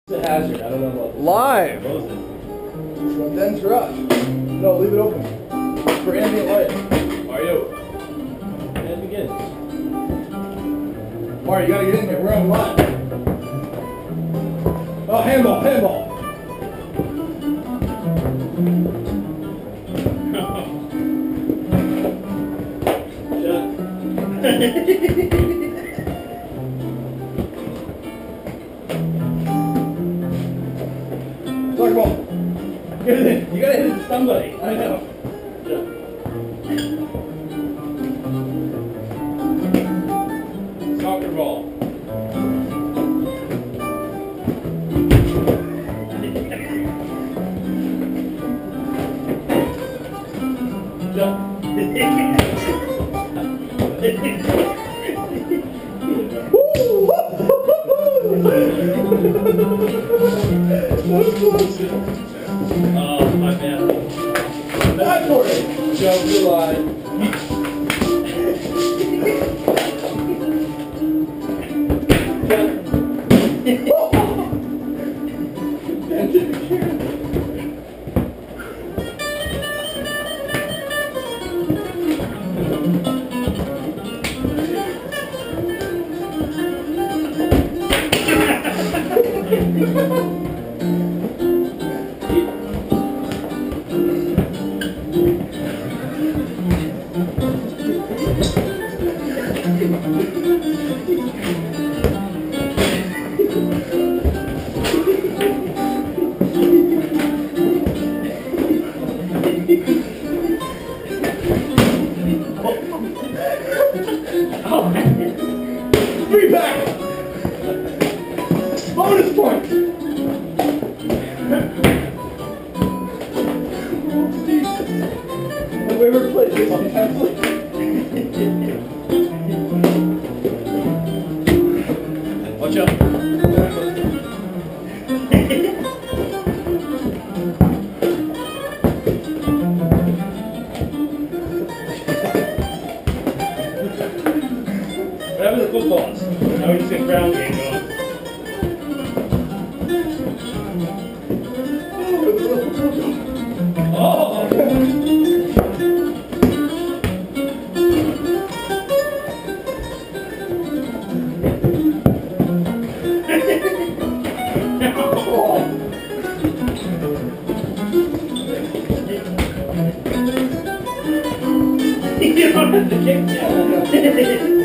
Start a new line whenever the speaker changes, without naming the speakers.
It's a hazard. I don't know about
Live.
From Den's Garage. No, leave it open. For ambient light. Mario. And it begins. Mario, you gotta get in there. We're on live. Oh, handball, handball. Soccer ball. Get it in. You gotta hit it to somebody. I know. Soccer ball. Oh, my man. That's for it. Jump the line. Three back! Bonus point! Have we ever played this on Netflix? Watch out. What happened to the footballs? Now we just get ground game going. Oh! You don't have to kick that.